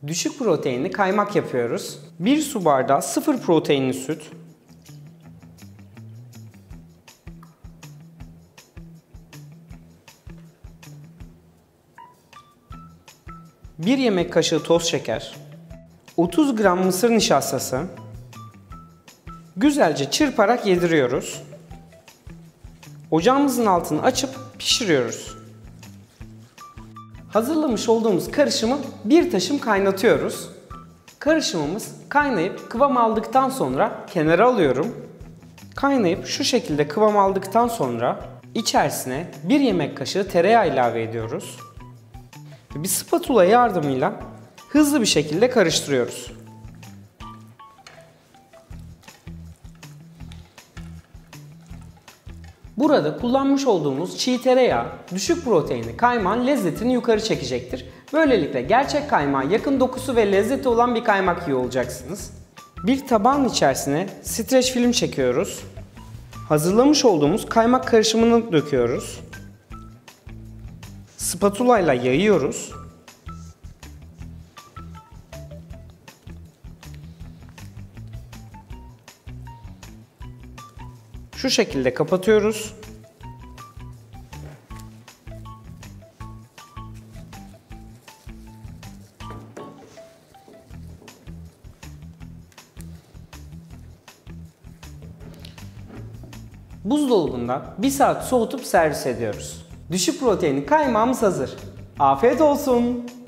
Düşük proteinli kaymak yapıyoruz. 1 su bardağı 0 proteinli süt, 1 yemek kaşığı toz şeker, 30 gram mısır nişastası, güzelce çırparak yediriyoruz. Ocağımızın altını açıp pişiriyoruz. Hazırlamış olduğumuz karışımı bir taşım kaynatıyoruz. Karışımımız kaynayıp kıvam aldıktan sonra kenara alıyorum. Kaynayıp şu şekilde kıvam aldıktan sonra içerisine 1 yemek kaşığı tereyağı ilave ediyoruz. Bir spatula yardımıyla hızlı bir şekilde karıştırıyoruz. Burada kullanmış olduğumuz çiğ tereyağı düşük proteinli kaymağın lezzetini yukarı çekecektir. Böylelikle gerçek kaymağa yakın dokusu ve lezzeti olan bir kaymak yiyor olacaksınız. Bir tabağın içerisine streç film çekiyoruz. Hazırlamış olduğumuz kaymak karışımını döküyoruz. Spatula ile yayıyoruz. Şu şekilde kapatıyoruz. Buzdolabında 1 saat soğutup servis ediyoruz. Düşük proteinli kaymağımız hazır. Afiyet olsun.